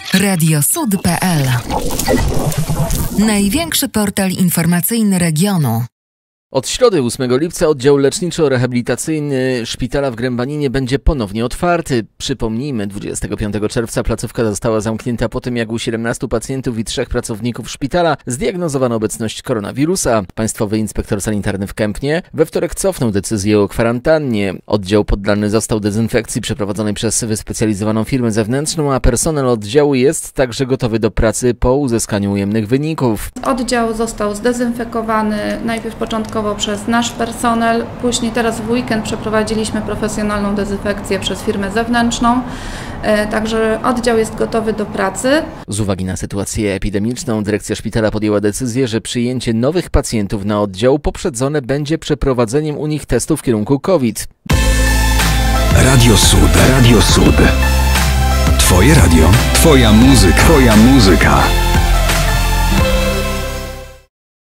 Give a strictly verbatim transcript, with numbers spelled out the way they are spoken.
Radio Sud kropka pe el. Największy portal informacyjny regionu. Od środy ósmego lipca oddział leczniczo-rehabilitacyjny szpitala w Grębaninie będzie ponownie otwarty. Przypomnijmy, dwudziestego piątego czerwca placówka została zamknięta po tym, jak u siedemnastu pacjentów i trzech pracowników szpitala zdiagnozowano obecność koronawirusa. Państwowy inspektor sanitarny w Kępnie we wtorek cofnął decyzję o kwarantannie. Oddział poddany został dezynfekcji przeprowadzonej przez wyspecjalizowaną firmę zewnętrzną, a personel oddziału jest także gotowy do pracy po uzyskaniu ujemnych wyników. Oddział został zdezynfekowany najpierw początkowo przez nasz personel, później teraz w weekend przeprowadziliśmy profesjonalną dezynfekcję przez firmę zewnętrzną, także oddział jest gotowy do pracy. Z uwagi na sytuację epidemiczną dyrekcja szpitala podjęła decyzję, że przyjęcie nowych pacjentów na oddział poprzedzone będzie przeprowadzeniem u nich testu w kierunku COVID. Radio Sud, Radio Sud. Twoje radio, twoja muzyka, twoja muzyka.